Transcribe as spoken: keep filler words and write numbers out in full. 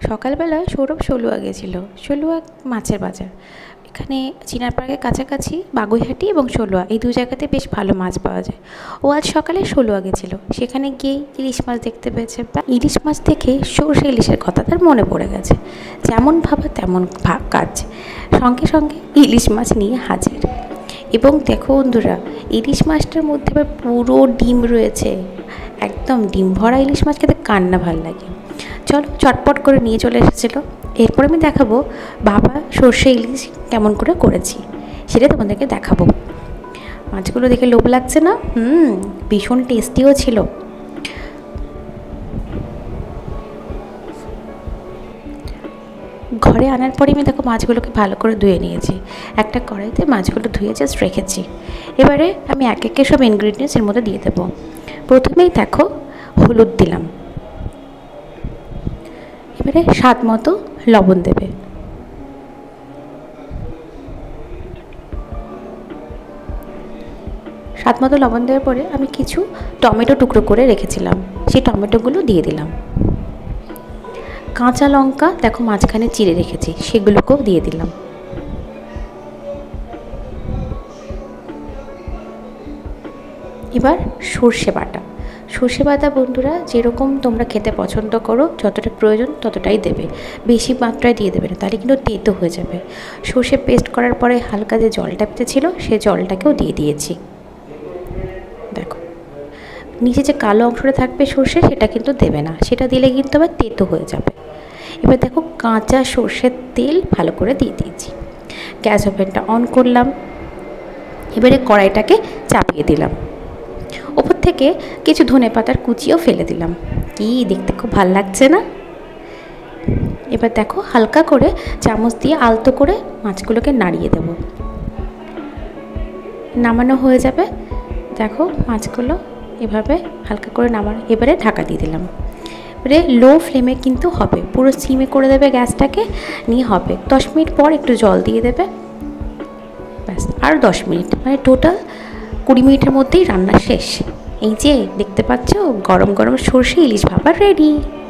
সকালবেলা সৌরভ সলুয়া গেছিলো। সলুয়া মাছের বাজার, এখানে চিনার পার্কের কাছাকাছি বাগুইহাটি এবং সলুয়া এই দু জায়গাতে বেশ ভালো মাছ পাওয়া যায়। ও আজ সকালে সলুয়া গেছিলো, সেখানে গিয়ে ইলিশ মাছ দেখতে পেয়েছে। বা ইলিশ মাছ দেখে সর্ষে ইলিশের কথা তার মনে পড়ে গেছে। যেমন ভাবা তেমন কাজ, সঙ্গে সঙ্গে ইলিশ মাছ নিয়ে হাজির। এবং দেখো বন্ধুরা, ইলিশ মাছটার মধ্যে আবার পুরো ডিম রয়েছে। একদম ডিম ভরা ইলিশ মাছ খেতে কার না ভাল লাগে। চলো চটপট করে নিয়ে চলে এসেছিলো। এরপর আমি দেখাবো বাবা সর্ষে ইলিশ কেমন করে করেছি, সেটা তোমাদেরকে দেখাবো। মাছগুলো দেখে লোভ লাগছে না? হুম ভীষণ টেস্টিও ছিল। ঘরে আনার পরে আমি দেখো মাছগুলোকে ভালো করে ধুয়ে নিয়েছি। একটা কড়াইতে মাছগুলো ধুয়ে জাস্ট রেখেছি। এবারে আমি এক একে সব ইনগ্রিডিয়েন্টস এর মধ্যে দিয়ে দেবো। প্রথমেই দেখো হলুদ দিলাম, এবারে স্বাদ মতো লবণ দেবে। স্বাদ মতো লবণ দেওয়ার পরে আমি কিছু টমেটো টুকরো করে রেখেছিলাম, সেই টমেটোগুলো দিয়ে দিলাম। কাঁচা লঙ্কা দেখো মাঝখানে চিড়ে রেখেছি, সেগুলোকেও দিয়ে দিলাম। এবার সর্ষে বাটা, সর্ষে বাটা বন্ধুরা যেরকম তোমরা খেতে পছন্দ করো, যতটা প্রয়োজন ততটাই দেবে, বেশি মাত্রায় দিয়ে দেবে না, তাহলে কিন্তু তেতো হয়ে যাবে। সর্ষে পেস্ট করার পরে হালকা যে জলটা পেতেছিল সেই জলটাকেও দিয়ে দিয়েছি। দেখো নিচে যে কালো অংশটা থাকবে সর্ষে, সেটা কিন্তু দেবে না, সেটা দিলে কিন্তু আবার তেতো হয়ে যাবে। এবার দেখো কাঁচা সর্ষের তেল ভালো করে দিয়ে দিয়েছি। গ্যাস ওভেনটা অন করলাম। এবারে কড়াইটাকে চাপিয়ে দিলাম, ওপর থেকে কিছু ধনেপাতার কুচিও ফেলে দিলাম। কি দেখতে খুব ভালো লাগছে না? এবার দেখো হালকা করে চামচ দিয়ে আলতো করে মাছগুলোকে নাড়িয়ে দেব। নামানো হয়ে যাবে। দেখো মাছগুলো এভাবে হালকা করে নামানো। এবারে ঢাকা দিয়ে দিলাম। এবারে লো ফ্লেমে কিন্তু হবে, পুরো সিমে করে দেবে গ্যাসটাকে, নিয়ে হবে দশ মিনিট পর একটু জল দিয়ে দেবে। ব্যাস আর দশ মিনিট, মানে টোটাল কুড়ি মিনিটের মধ্যেই রান্না শেষ। এই যে দেখতে পাচ্ছ গরম গরম সর্ষে ইলিশ ভাপা রেডি।